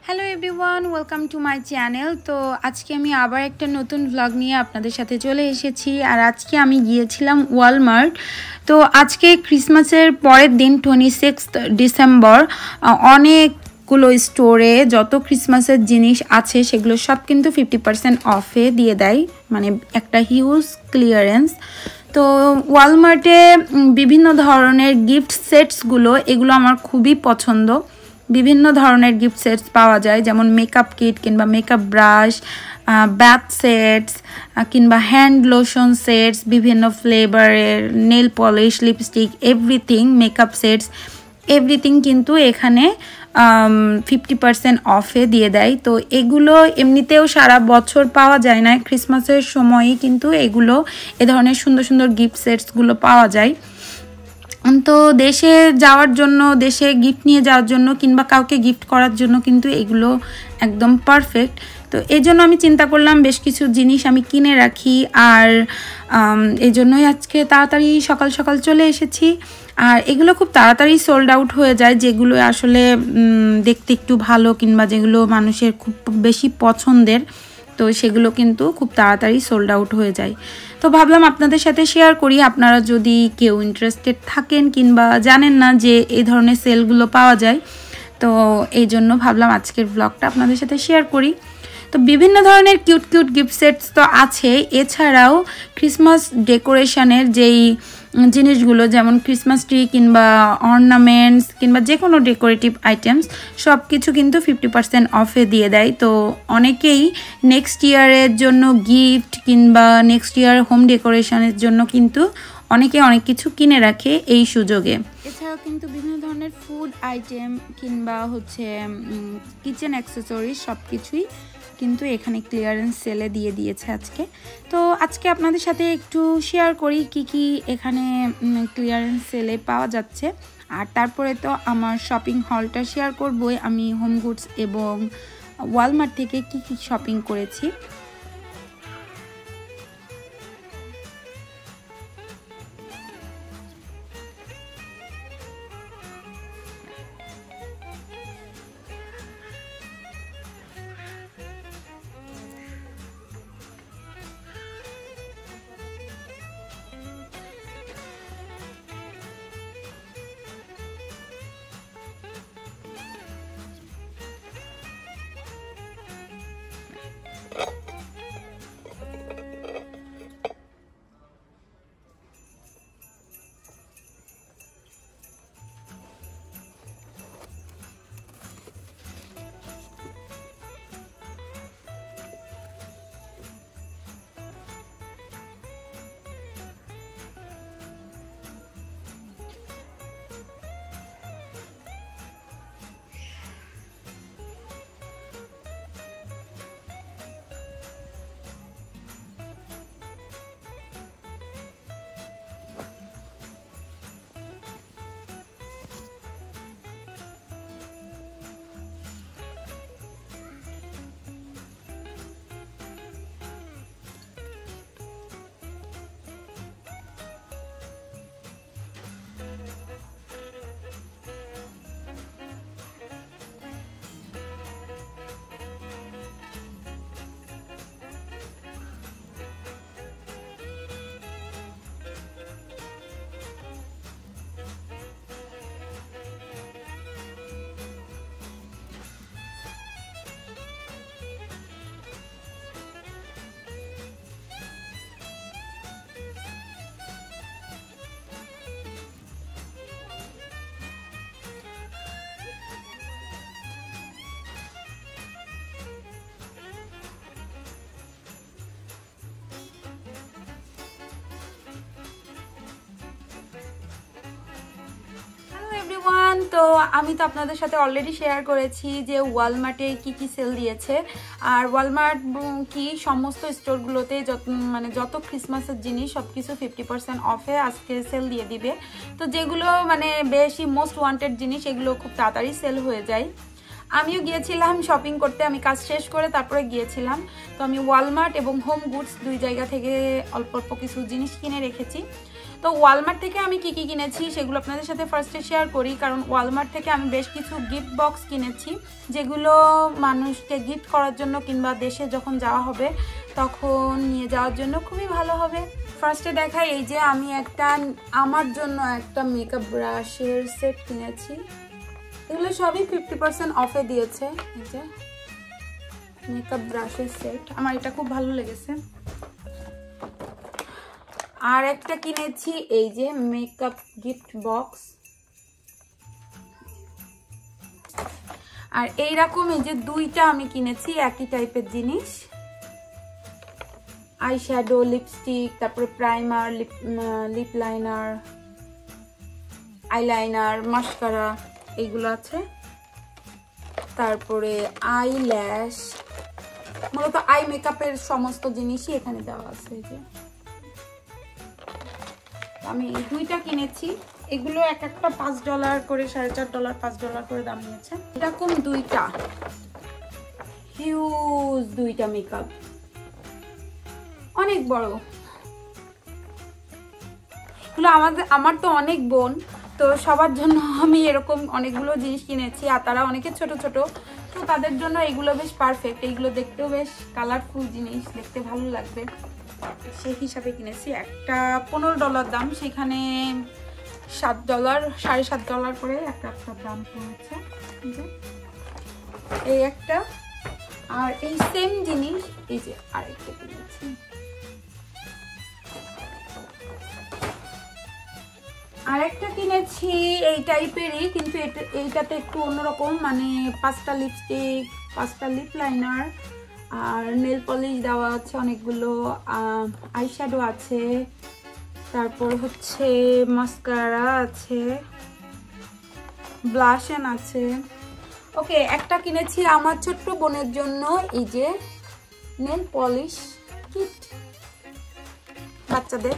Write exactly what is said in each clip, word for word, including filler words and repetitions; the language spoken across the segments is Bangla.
Hello everyone, welcome to my channel. তো আজকে আমি আবার একটা নতুন ভ্লগ নিয়ে আপনাদের সাথে চলে এসেছি। আর আজকে আমি গিয়েছিলাম ওয়ালমার্ট। তো আজকে ক্রিসমাসের পরের দিন টোয়েন্টি সিক্সথ ডিসেম্বর অনেকগুলো স্টোরে যত ক্রিসমাসের জিনিস আছে সেগুলো সব কিন্তু ফিফটি পার্সেন্ট অফে দিয়ে দেয়, মানে একটা হিউজ ক্লিয়ারেন্স। তো ওয়ালমার্টে বিভিন্ন ধরনের গিফট সেটসগুলো এগুলো আমার খুবই পছন্দ। বিভিন্ন ধরনের গিফট সেটস পাওয়া যায়, যেমন মেকআপ কিট কিংবা মেকআপ ব্রাশ, ব্যাথ সেটস কিংবা হ্যান্ড লোশন সেটস, বিভিন্ন ফ্লেভারের nail polish, lipstick, everything, makeup sets everything কিন্তু এখানে ফিফটি পার্সেন্ট অফে দিয়ে দেয়। তো এগুলো এমনিতেও সারা বছর পাওয়া যায় না, ক্রিসমাসের সময়ই কিন্তু এগুলো এ ধরনের সুন্দর সুন্দর গিফট সেটসগুলো পাওয়া যায়। তো দেশে যাওয়ার জন্য, দেশে গিফট নিয়ে যাওয়ার জন্য কিংবা কাউকে গিফট করার জন্য কিন্তু এগুলো একদম পারফেক্ট। তো এই জন্য আমি চিন্তা করলাম বেশ কিছু জিনিস আমি কিনে রাখি, আর এই জন্যই আজকে তাড়াতাড়ি সকাল সকাল চলে এসেছি। আর এগুলো খুব তাড়াতাড়ি সোল্ড আউট হয়ে যায়, যেগুলো আসলে দেখতে একটু ভালো কিংবা যেগুলো মানুষের খুব বেশি পছন্দের, তো সেগুলো কিন্তু খুব তাড়াতাড়ি সোল্ড আউট হয়ে যায়। তো ভাবলাম আপনাদের সাথে শেয়ার করি, আপনারা যদি কেউ ইন্টারেস্টেড থাকেন কিংবা জানেন না যে এই ধরনের সেলগুলো পাওয়া যায়, তো এই জন্য ভাবলাম আজকের ব্লগটা আপনাদের সাথে শেয়ার করি। তো বিভিন্ন ধরনের কিউট কিউট গিফট সেটস তো আছে, এছাড়াও ক্রিসমাস ডেকোরেশনের যেই জিনিসগুলো, যেমন ক্রিসমাস ট্রি কিংবা অর্নামেন্টস কিংবা যে কোনো ডেকোরেটিভ আইটেমস সব কিছু কিন্তু ফিফটি পার্সেন্ট অফে দিয়ে দেয়। তো অনেকেই নেক্সট ইয়ারের জন্য গিফট কিংবা নেক্সট ইয়ার হোম ডেকোরেশনের জন্য কিন্তু অনেকে অনেক কিছু কিনে রাখে এই সুযোগে। এছাড়াও কিন্তু বিভিন্ন ধরনের ফুড আইটেম কিংবা হচ্ছে কিচেন অ্যাক্সেসরিজ সব কিছুই কিন্তু এখানে ক্লিয়ারেন্স সেলে দিয়ে দিয়েছে আজকে। তো আজকে আপনাদের সাথে একটু শেয়ার করি কি কি এখানে ক্লিয়ারেন্স সেলে পাওয়া যাচ্ছে। আর তারপরে তো আমার শপিং হলটা শেয়ার করবই, আমি হোম গুডস এবং ওয়ালমার্ট থেকে কি কি শপিং করেছি। তো আমি তো আপনাদের সাথে অলরেডি শেয়ার করেছি যে ওয়ালমার্টে কি কি সেল দিয়েছে। আর ওয়ালমার্ট কি সমস্ত স্টোরগুলোতে যত মানে যত ক্রিসমাসের জিনিস সব কিছু ফিফটি পার্সেন্ট অফে আজকে সেল দিয়ে দিবে। তো যেগুলো মানে বেশি মোস্ট ওয়ান্টেড জিনিস এগুলো খুব তাড়াতাড়ি সেল হয়ে যায়। আমিও গিয়েছিলাম শপিং করতে, আমি কাজ শেষ করে তারপরে গিয়েছিলাম। তো আমি ওয়ালমার্ট এবং হোম গুডস দুই জায়গা থেকে অল্প অল্প কিছু জিনিস কিনে রেখেছি। তো ওয়ালমার্ট থেকে আমি কি কি কিনেছি সেগুলো আপনাদের সাথে ফার্স্টে শেয়ার করি, কারণ ওয়ালমার্ট থেকে আমি বেশ কিছু গিফট বক্স কিনেছি যেগুলো মানুষকে গিফট করার জন্য কিংবা দেশে যখন যাওয়া হবে তখন নিয়ে যাওয়ার জন্য খুবই ভালো হবে। ফার্স্টে দেখাই, এই যে আমি একটা আমার জন্য একটা মেকআপ ব্রাশের সেট কিনেছি। এগুলো সবই ফিফটি পার্সেন্ট অফে দিয়েছে। এই যে মেকআপ ব্রাশের সেট, আমার এটা খুব ভালো লেগেছে। আর একটা কিনেছি এই যে মেকআপ গিফট বক্স। আর এইরকম এই যে দুইটা আমি কিনেছি একই টাইপের জিনিস, আই শ্যাডো, লিপস্টিক, তারপরে primer, lip lip liner, eyeliner, mascara এইগুলো আছে। তারপরে আই ল্যাশ, মূলত আই মেকআপের সমস্ত জিনিসই এখানে দেওয়া আছে। এই যে আমি এই দুইটা কিনেছি, এগুলো এক একটা পাঁচ ডলার করে, সাড়ে চার ডলার পাঁচ ডলার করে দাম নিয়েছে। এরকম দুইটা হিউজ দুইটা মেকআপ, অনেক বড়। এগুলো আমাদের আমার তো অনেক বোন, তো সবার জন্য আমি এরকম অনেকগুলো জিনিস কিনেছি। আর তারা অনেকে ছোট ছোট, তো তাদের জন্য এগুলো বেশ পারফেক্ট। এগুলো দেখতেও বেশ কালারফুল জিনিস, দেখতে ভালো লাগবে, সেই হিসাবে কিনেছি। একটা পনেরো ডলার দাম, সেখানে সাত ডলার সাড়ে সাত ডলার করে একটা একটা দাম পড়েছে। এই একটা, আর এই সেম জিনিস এই যে আরেকটা কিনেছি। আরেকটা কিনেছি এই টাইপেরই, কিন্তু এটা এইটাতে একটু অন্যরকম, মানে পাঁচটা লিপস্টিক, পাঁচটা লিপ লাইনার, আর নেল পলিশ দেওয়া আছে অনেকগুলো, আইশ্যাডো আছে, তারপর হচ্ছে মাস্কারা আছে, ব্লাশন আছে। ওকে, একটা কিনেছি আমার ছোট্ট বোনের জন্য এই যে নেল পলিশ কিট বাচ্চাদের।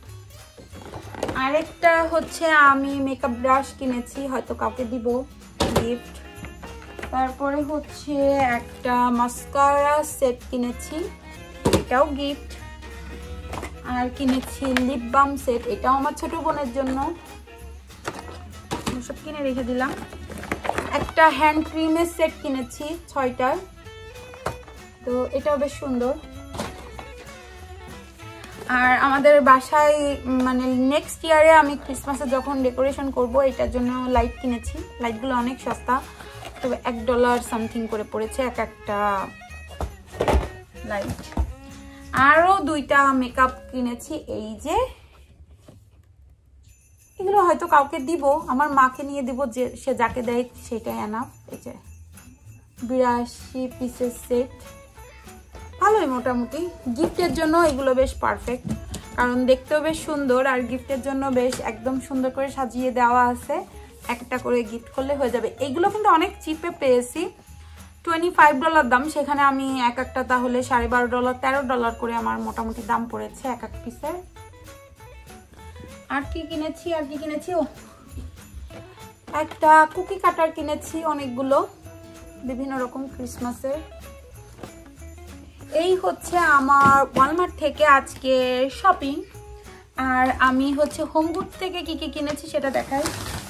আরেকটা হচ্ছে আমি মেকআপ ব্রাশ কিনেছি, হয়তো কাউকে দিব গিফট। তারপরে হচ্ছে একটা মাস্কারা সেট কিনেছি, এটাও গিফট। আর কিনেছি লিপ বাম সেট, এটাও আমার ছোট বোনের জন্য, সব কিনে রেখে দিলাম। একটা হ্যান্ড ক্রিমের সেট কিনেছি ছয়টার, তো এটাও বেশ সুন্দর। আর আমাদের বাসায় মানে নেক্সট ইয়ারে আমি ক্রিসমাসে যখন ডেকোরেশন করব এটার জন্য লাইট কিনেছি। লাইটগুলো অনেক সস্তা, তবে এক ডলার সামথিং করে পড়েছে এক একটা লাইট। আরও দুইটা মেকআপ কিনেছি, এই যে এগুলো হয়তো কাউকে দিব, আমার মাকে নিয়ে দিব, যে সে যাকে দেয় সেটাই এনাফ। এই যে বিরাশি পিসের সেট, ভালোই মোটামুটি। গিফটের জন্য এগুলো বেশ পারফেক্ট, কারণ দেখতেও বেশ সুন্দর, আর গিফটের জন্য বেশ একদম সুন্দর করে সাজিয়ে দেওয়া আছে। একটা করে গিফট করলে হয়ে যাবে। এগুলো কিন্তু অনেক চিপে পেয়েছি, টোয়েন্টি ফাইভ ডলার দাম, সেখানে আমি এক একটা তাহলে সাড়ে বারো ডলার তেরো ডলার করে আমার মোটামুটি দাম পড়েছে এক এক পিসের। আর কি কিনেছি আর কি কিনেছি ও একটা কুকি কাটার কিনেছি অনেকগুলো, বিভিন্ন রকম ক্রিসমাসের। এই হচ্ছে আমার ওয়ালমার্ট থেকে আজকে শপিং। আর আমি হচ্ছে হোমগুডস থেকে কি কি কিনেছি সেটা দেখাই।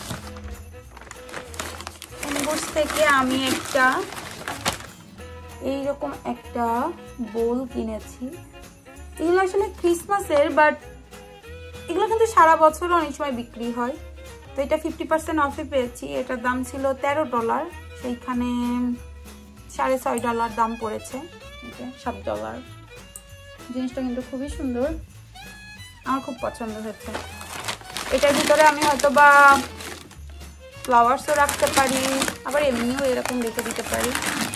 হোমগুডস থেকে আমি একটা এইরকম একটা বোল কিনেছি। এগুলো আসলে ক্রিসমাসের, বাট এগুলো কিন্তু সারা বছর অনেক সময় বিক্রি হয়। তো এটা ফিফটি পার্সেন্ট অফে পেয়েছি। এটার দাম ছিল তেরো ডলার, সেইখানে সাড়ে ছয় ডলার দাম পড়েছে, সাত ডলার। জিনিসটা কিন্তু খুবই সুন্দর, আমার খুব পছন্দ হয়েছে। এটার ভিতরে আমি হয়তো বা ফ্লাওয়ার্সও রাখতে পারি, আবার এমনিও এরকম রেখে দিতে পারি,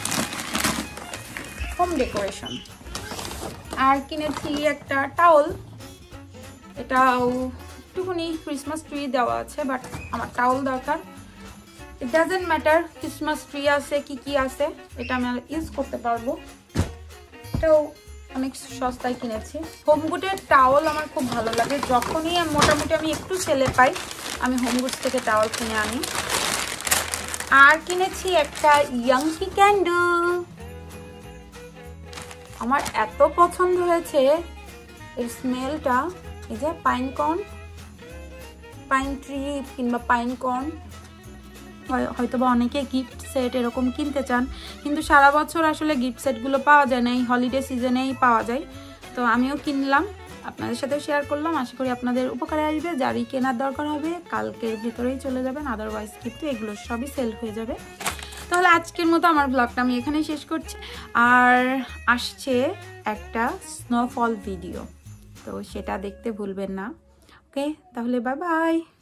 হোম ডেকোরেশন। আর কিনেছি একটা টাওয়াল, এটাও একটুখানি ক্রিসমাস ট্রি দেওয়া আছে, বাট আমার টাওয়াল দরকার। It doesn't matter Christmas tree আছে কি কি আছে, এটা আমি ইউজ করতে পারবো। এটাও অনেক সস্তায় কিনেছি। হোমগুডের টাওয়াল আমার খুব ভালো লাগে, যখনই মোটামুটি আমি একটু ছেলে পাই আমি হোমগুডস থেকে টাওয়াল কিনে আনি। আর কিনেছি একটা ইয়াংকি ক্যান্ডেল, আমার এত পছন্দ হয়েছে এর স্মেলটা। এই যে পাইন কর্ন, পাইন ট্রি কিংবা পাইন কর্ন, হয়তো বা অনেকে গিফট সেট এরকম কিনতে চান, কিন্তু সারা বছর আসলে গিফট সেটগুলো পাওয়া যায় না, এই হলিডে সিজনেই পাওয়া যায়। তো আমিও কিনলাম, আপনাদের সাথেও শেয়ার করলাম, আশা করি আপনাদের উপকারে আসবে। যারই কেনার দরকার হবে কালকের ভিতরেই চলে যাবেন, আদারওয়াইজ কিন্তু এগুলো সবই সেল হয়ে যাবে। তাহলে আজকের মতো আমার ব্লগটা আমি এখানেই শেষ করছি, আর আসছে একটা স্নোফল ভিডিও, তো সেটা দেখতে ভুলবেন না। ওকে, তাহলে বাই বাই।